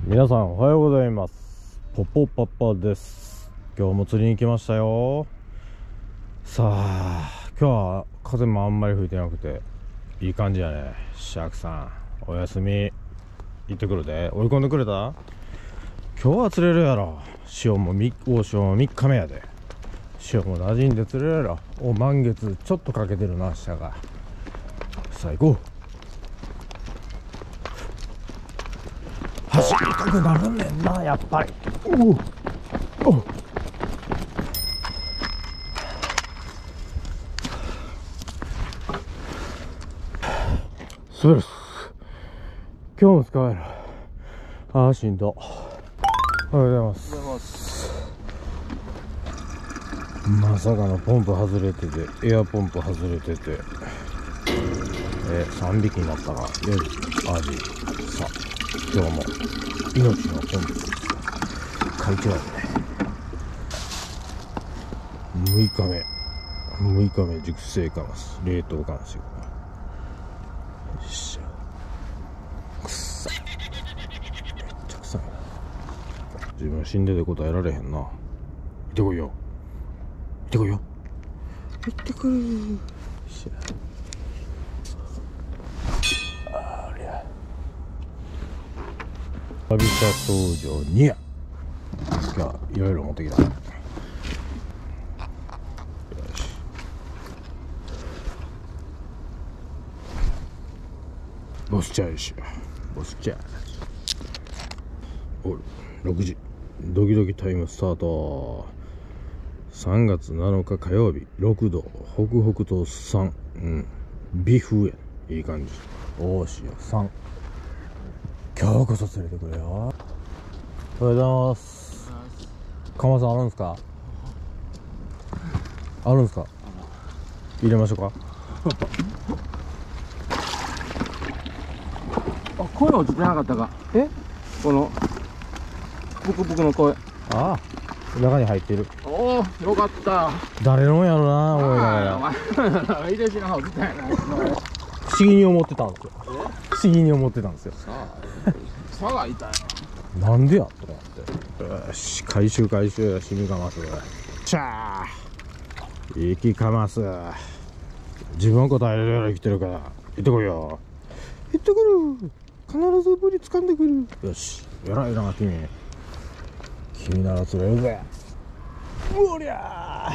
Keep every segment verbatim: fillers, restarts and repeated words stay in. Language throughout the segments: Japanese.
皆さんおはようございます。ポポパパです。今日も釣りに来ましたよ。さあ今日は風もあんまり吹いてなくていい感じやね。シャークさんおやすみ。行ってくるで。追い込んでくれた。今日は釣れるやろ。潮も大潮もみっかめやで。潮も馴染んで釣れるやろ。お満月ちょっとかけてるな下が。さあ行こう。走りたくなるねんなやっぱり。おうおう。そうです。今日も使える。ああしんど。おはようございます。まさかのポンプ外れてて、エアポンプ外れてて、えさんびきになったな。よしアジ。さあ今日も命のポンプ会長やね。むいかめむいかめ熟成カマス、冷凍カマスよ。よっしゃ。くっさい。めっちゃ臭いな。自分死んでて答えられへんな。行ってこいよ行ってこいよ行ってくる。よっしゃ。旅車登場にや。今日はいろいろ持ってきた。よし。ボスチャーシュ。ボスチャーシュ。おろくじ。ドキドキタイムスタート。さんがつなのか火曜日。ろくど。ホクホクとさん。うん。微風や。いい感じ。大潮さん。今日こそ連れてくれよ。おはようございます。カマさんあるんですか。あるんですか。入れましょうか。 あ、声落ちてなかったか。 え、 このブクブクの声。 ああ、中に入ってる。 おお、よかった。 誰のやろな思いながら。 入れしの方みたいな。 不思議に思ってたんですよ。不思議に思ってたんですよ。 歯が痛い。 なんでやと思って。よし、回収回収。死にかます。しゃー息かます。自分は答えられるように生きてるから行ってこいよ。行ってくる。必ずブリ掴んでくる。よし、偉いな君。君なら釣れるぜ。うおりゃ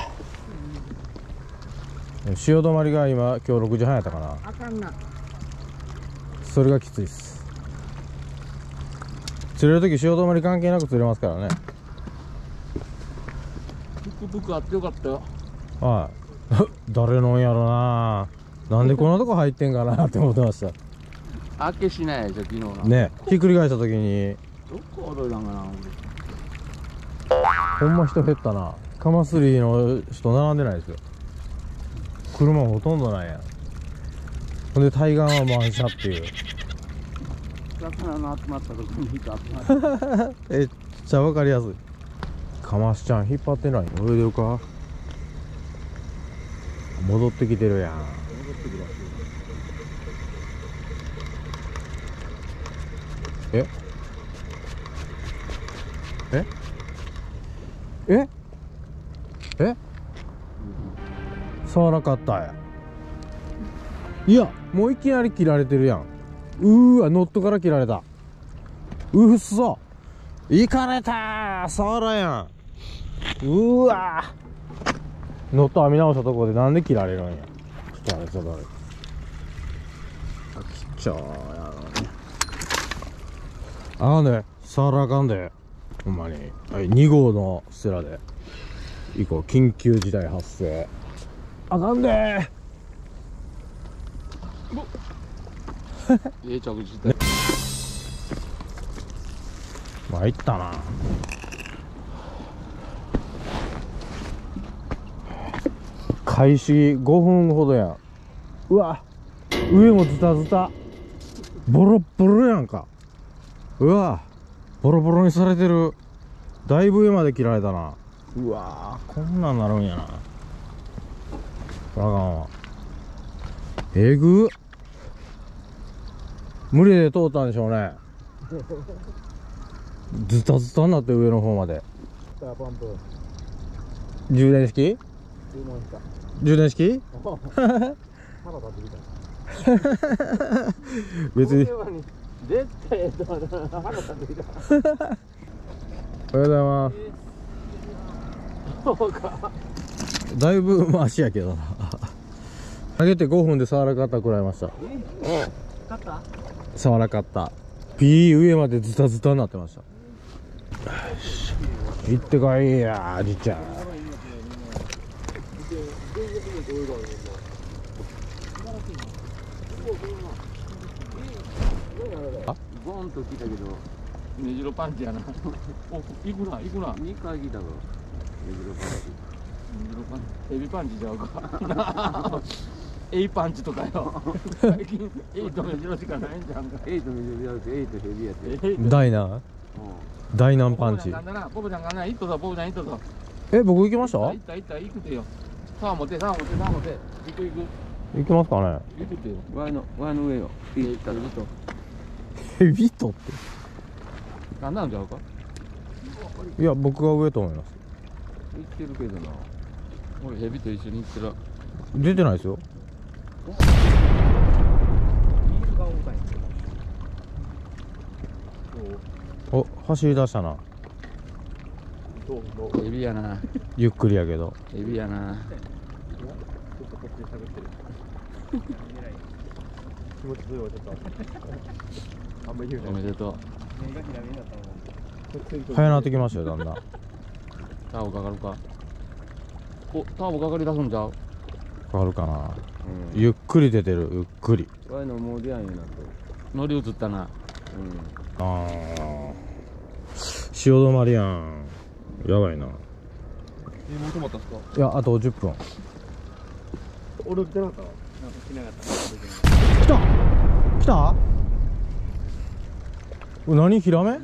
ー。潮止まりが今今日ろくじはんやったかな。 あかんな。 それがきついっす。釣れるとき潮止まり関係なく釣れますからね。 ブクブクあってよかったよ。 はい。誰のんやろな。なんでこんなとこ入ってんかなって思ってました。 開けしないじゃ昨日な。 ね、ひっくり返したときに。 どこ踊りなんかな。 ほんま人減ったな。カマスリの人並んでないですよ。車ほとんどないやん。ほんで対岸は満車っていう。 魚の集まったとこに人集まる。 めっちゃわかりやすい。カマスちゃん引っ張ってない。泳いでるか。戻ってきてるやん。 戻ってくる。 ええええ触らなかったや。いやもういきなり切られてるやん。うーわ、ノットから切られた。うっそ、いかれたー。触らやん。うーわー、ノット編み直したところでなんで切られるんや。ちょっとあれちょっとあれ切っちゃうやろね。あかんで、触らあかんでほんまに。はい、にごうのステラで以降緊急事態発生。あかんでー。 ええ着地で。 参ったな。開始ごふんほどやん。うわ、上もズタズタ、ボロッボロやんか。うわ、ボロボロにされてる。だいぶ上まで切られたな。うわー、こんなんなるんやな。あかんわ。えぐっ。無理で通ったんでしょうね。 ズタズタになって上の方まで。 パンプ充電式注文した。 充電式腹立ってきた。 別に。 絶対ええと腹立ってきた。 おはようございます。 そうか。 だいぶマシやけどな。上げてごふんで触らかったくらいました。 勝った？ 触らかった。ピー上までズタズタになってました。行ってこいやじいちゃん。 ゴーンと来たけどねじろパンチやな。お、いくな、いくな。 にかい来たぞ。ねじろパンチ。 ねじろパンチ、エビパンチちゃうか。エイパンチとかよ。最近エイとねじろしかないんじゃんか。 エイとねじろやってエイとヘビやって。 ダイナダイナンパンチ。 ボブちゃんがな、いっとぞ、ボブちゃんいっとぞ。 え、僕行きました？ いったいったいくてよ。さあ持て、さあ持て、さあ持て。行く行く。 行きますかね。 行くてよ。 ワイのワイの上よ。 行ったずっと。 ヘビとってなんなんちゃうか。 いや、僕が上と思います。 行ってるけどな。 俺ヘビと一緒に行ってる。 出てないですよ。お、走り出したな。 エビやな。 ゆっくりやけど。 エビやな。 気持ち強いちょっと。あんまり言うおめでとう。 早なってきましたよ、だんだん。 ターボかかるか。お、ターボかかり出すんちゃう。 かかるかな。 うん。 ゆっくり出てる、ゆっくり。 ワイのもう出やんようになってる。 乗り移ったな。 うん。 ああ。潮止まりやん。やばいな。 え、もう止まったんすか。 いや、あとじゅっぷん。 俺来てなかった？なんか来なかった。 来た来た何ヒラメ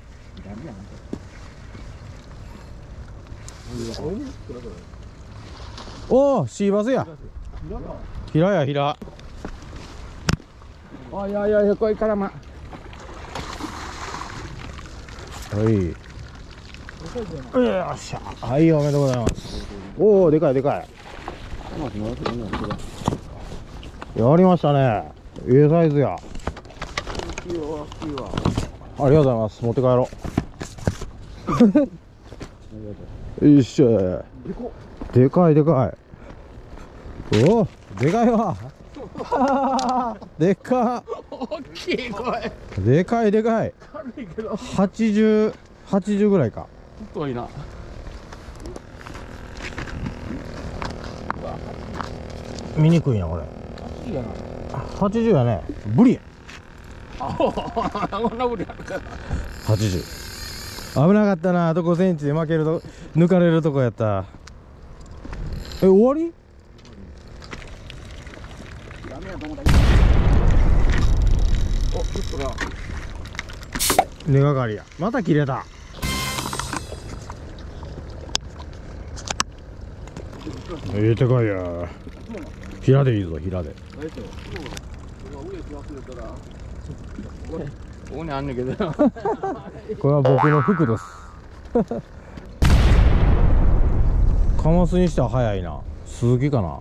おおシーバスやヒラやヒラおいおいおい、こいからま。 はいよっしゃはいおめでとうございますおおでかいでかいやりましたねええサイズやいいよいいわ。 ありがとうございます持って帰ろうよっしゃでかいでかいおおでかいわでか大きい声。 でかいでかい軽いけど。 はちじゅう、はちじゅうぐらいか太いな。 見にくいなこれいいやな。 はちじゅうやねブリあ、こんなぶりやるか。 はちじゅう危なかったなあとごセンチで負けると抜かれるとこやったえ終わりダメやと思った。 お、ちょっとが。 根がかりやまた切れたええでかいや平でいいぞ平でここにあんねんけど。 これは僕の服ですカマスにしては早いな鈴木かな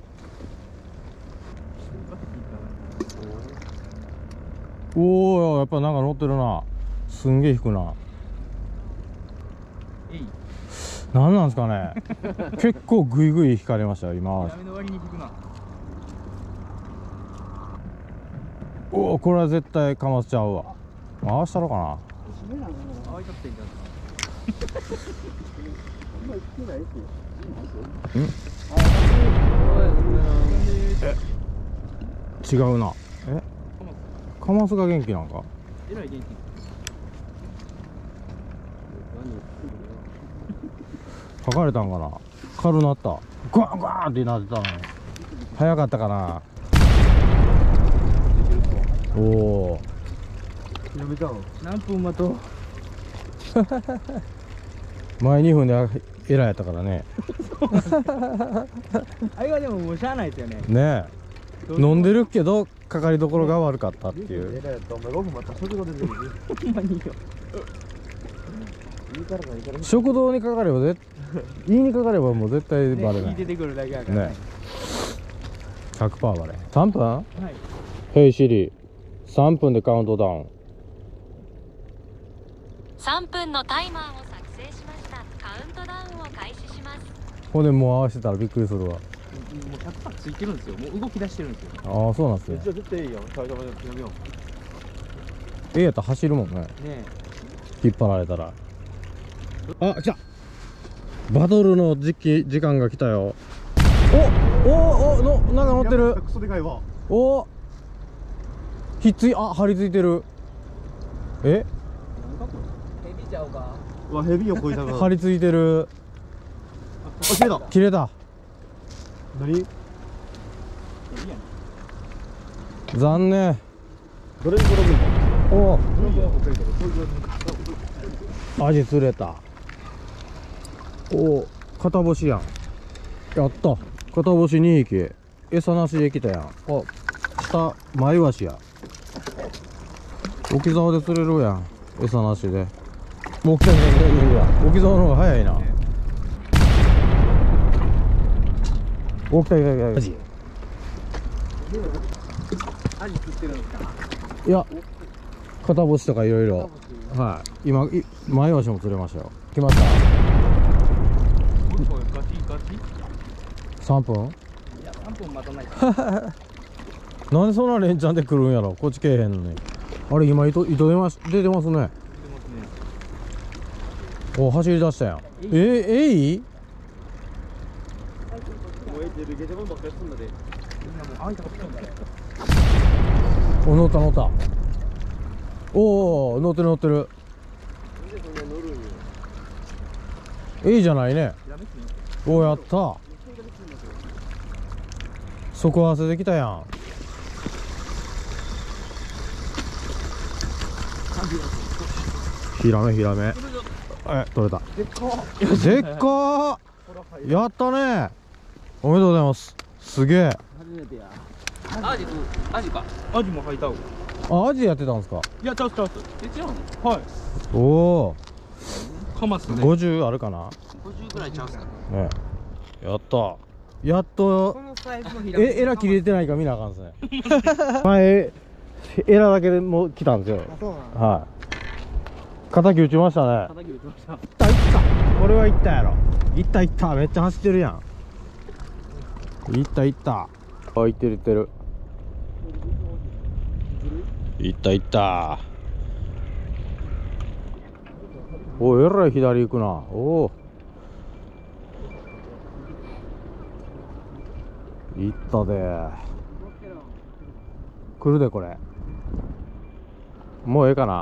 おおやっぱなんか乗ってるなすんげえ引くななんなんですかね結構グイグイ引かれましたよ今はおおこれは絶対かませちゃうわ回したろかな違うなえカマスが元気なんかえらい元気。 書かれたんかな軽なったグワングワンってなってたのに早かったかなおおやめたの。 何分待とう。 前にふんでエラーやったからねあれはでももうしゃあないですよね。 ねえ飲んでるけどかかりどころが悪かったっていうえらいやったお前ろくふん待ったら速度出てる。ほんまにいいよ。 食堂にかかれば絶言いにかかればもう絶対バレない。 出てくるだけやからね。ひゃくパーセントバレ。さんぷん？ はい。 ヘイシリ、さんぷんでカウントダウン。 さんぷんのタイマーを作成しました。カウントダウンを開始します。 ほんでもう合わせてたらびっくりするわ。 もうひゃくパーセントついてるんですよ。もう動き出してるんですよ。 ああ、そうなんですね。 じゃあ絶対いいよ。最初までやめよええやったら走るもんね。 う。ね引っ張られたら。あ、来た。バトルの時期時間が来たよ。おおおのなんか乗ってる。 クソでかいわ。 おひっつい、あ、張り付いてる。えヘビちゃうか。 うわ、ヘビよこいたが。 張り付いてる。 あ、切れた。 切れた。 何？ 残念。 どれに転ぶんだ。 おお。 アジ釣れた。おお、片干しやん。やった。片干しにひき。餌なしで来たやん。あ、下、マイワシや。沖竿で釣れるやん。餌なしで。もう来た来た来た来た来た。沖竿の方が早いな。お、来た来た来た。アジ。 アジ釣ってるんですか？ いや、片干しとかいろいろ。はい。今、いマイワシも釣れましたよ。来ました。 ガチガチ。 さんぷん？ いや、さんぷん待たない。 なんでそんな連チャンで来るんやろ。こっち来えへんのに。あれ今糸糸出ます出てますね。 出てますね。 お、走り出したやん。ええいい？ 燃えてるゲテモンばっかりすんだで。 みんなもう開いたことないんだね。 お、乗った乗った。おお、乗ってる乗ってる。 なんでそんな乗るんよ。 いいじゃないね。 やめていい。 お、やった。底合わせできたやん。ヒラメヒラメ。え、取れた。 でっか。 でっかー。やったね。おめでとうございます。すげえ。 初めてや。 アジ、アジか。アジも履いたわ。 あ、アジやってたんですか。 いや、ちゃうちゃう。え、違うの？はい。 おお。 カマスね。 ごじゅうあるかな。 ごじゅうぐらいちゃうっすか。 ね。やった。やっと。 このサイズのヒえ、エラ切れてないか見なあかんですね。前、エラだけでもう来たんですよ。 あ、そうなの。 はい。敵撃ちましたね。 叩き打ちました。 いったいった。これはいったやろ。いったいった。めっちゃ走ってるやん。いったいった。あ、いってるいってる。いったいった。お、えらい左行くな。おお。いったで。来るでこれ。もうええかな。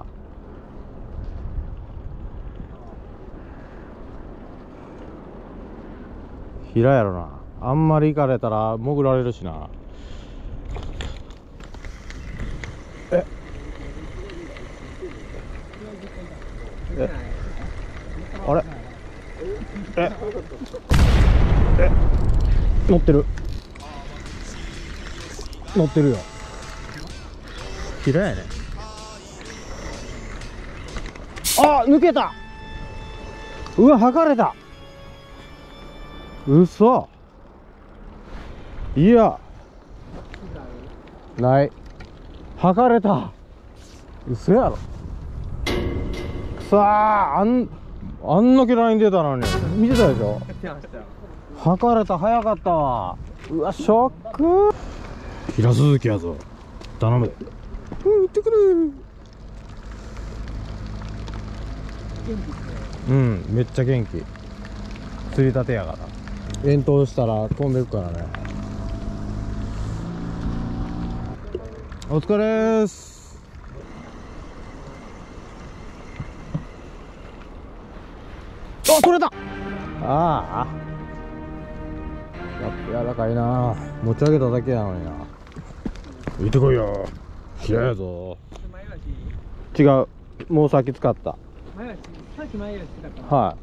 平やろな。あんまり行かれたら潜られるしな。ええあれええ乗ってる乗ってるよ。平やね。あ、抜けた。うわ、剥がれた。うそ。いやない。剥がれた。うそやろ。くそー。あんあんだけライン出たのに見てたでしょ。剥がれた。早かったわ。うわ、ショック。平鈴木やぞ。頼む。うん、行ってくれ。うん、めっちゃ元気。釣りたてやから。遠投したら飛んでいくからね。お疲れーす。あ、取れた。ああ、やっぱ柔らかいな。持ち上げただけやのにな。行ってこいよ。平やぞ。違う、もう先使った。 さっき前より近かった。 はい。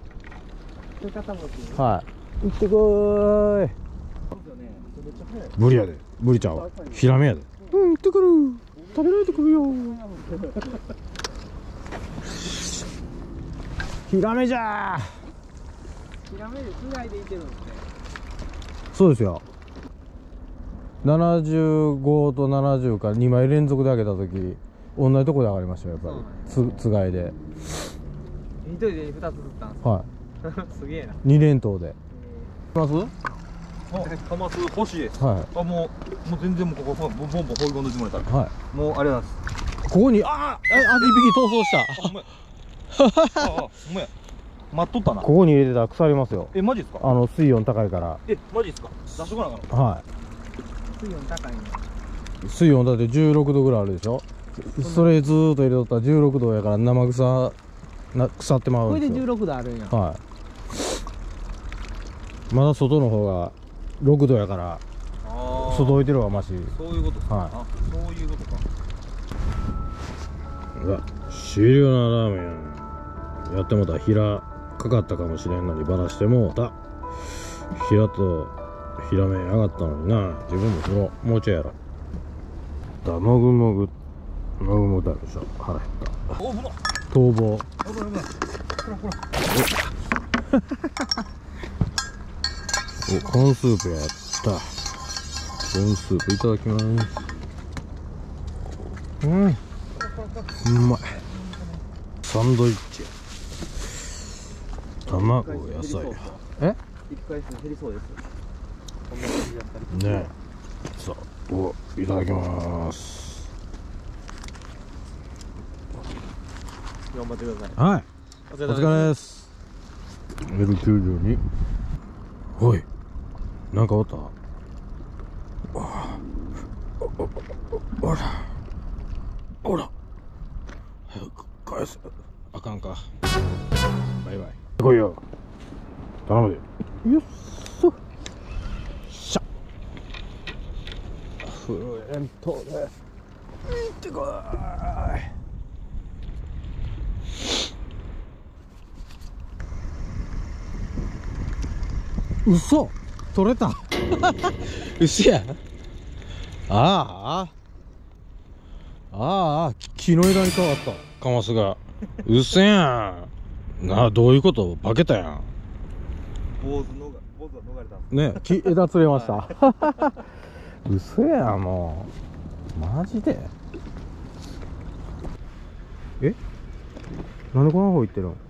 はい。行ってこーい。無理やで。無理ちゃう。ヒラメやで。うん、行ってくる。食べられてくるよ。 ヒラメじゃー。 ヒラメでつがいでいてるんですね。 そうですよ。ななじゅうごとななじゅうかにまい連続で上げた時同じとこで上がりましたよ、やっぱりつ、つがいで。 一人でふたつ釣ったんですはか。すげえな。 い、に連投で。ますカマス欲しいです。 はあ、もう、もう全然もうここ、ボンボンボン放り込んでしまえたら。 い。はい。 もう、あれなんです。 ここに、ああ、あ、一匹逃走した。 ほんまや。ああ、ほんまや。待っとったな。 ここに入れてたら腐りますよ。 え、マジですか。 あの、水温高いから。 え、マジですか。出してこなあかんの。 は水温高いね。 い。水温だってじゅうろくどぐらいあるでしょ。それずーっと入れとったらじゅうろくどやから生草な腐ってまうこれでんですよ。 じゅうろくどあるんや。 はい。まだ外の方がろくどやからああ。 外置いてる方がマシ。 そういうことか。 はいあ、そういうことか。 うわ、終了なラーメンやってもうた。ヒラかかったかもしれんのにバラしてもうた。ヒラとヒラメ上がったのにな。自分もそのもうちょいやろ。だ、もぐもぐもぐもぐだでしょ。腹減った。 お、ほら。 逃亡。 危ない危ない。ほらほら。 お、コーンスープやった。コーンスープいただきます。うん、うまい。サンドイッチや。卵、野菜や。え、 一回減りそうです。こんな感じだったり。 ねえ。さあ、お、いただきます。 頑張ってください。 はい、お疲れです。エルきゅうじゅうに。おい、なんかおった。あらほら、早く返す。あかんか。バイバイ。来いよ、頼むで。よっそしゃ。フルエントで行ってこい。うそ、取れた。うそや。ああああ、木の枝に変わったカマスが。うそやんなあ。どういうこと？化けたやん。 坊主のが、坊主は逃れたんです。 ね、木枝釣れました。うそやん、もうマジで。え、なんでこの方行ってるの？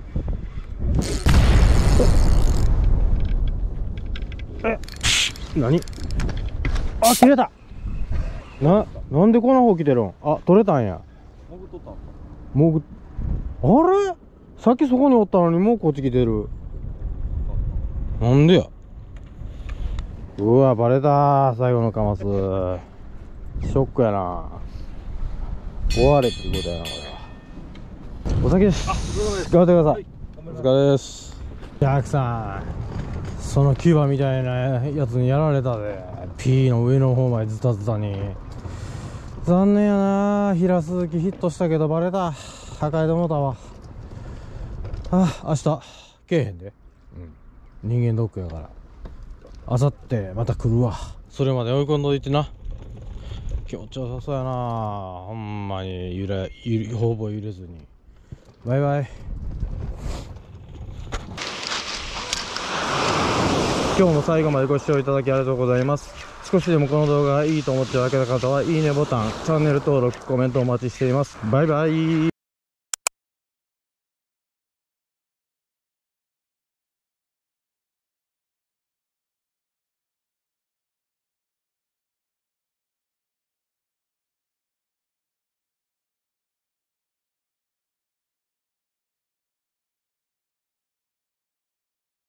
え、何？あ、切れた。な、なんでこんな方来てるん？あ、取れたんや。 潜っとったんですか。 もう、あれ？さっきそこにおったのにもうこっち来てる。なんでや。うわ、バレた。最後のカマス。ショックやな。終われっていうことやな、これは。お酒です。 あ、お疲れ様です。 頑張ってください。 はい、 お疲れです。ジャックさん、そのキューバみたいなやつにやられたで。P の上の方までズタズタに。残念やな。平鈴木ヒットしたけどバレた。破壊でもうたわ。あ、明日来えへんで。うん、人間ドックやから。あさってまた来るわ。それまで追い込んどいてな。気持ちよさそうやな。ほんまに揺れ、ゆれ、ほぼ揺れずに。バイバイ。今日も最後までご視聴いただきありがとうございます。少しでもこの動画がいいと思っていただけた方は、いいねボタン、チャンネル登録、コメントお待ちしています。バイバイ。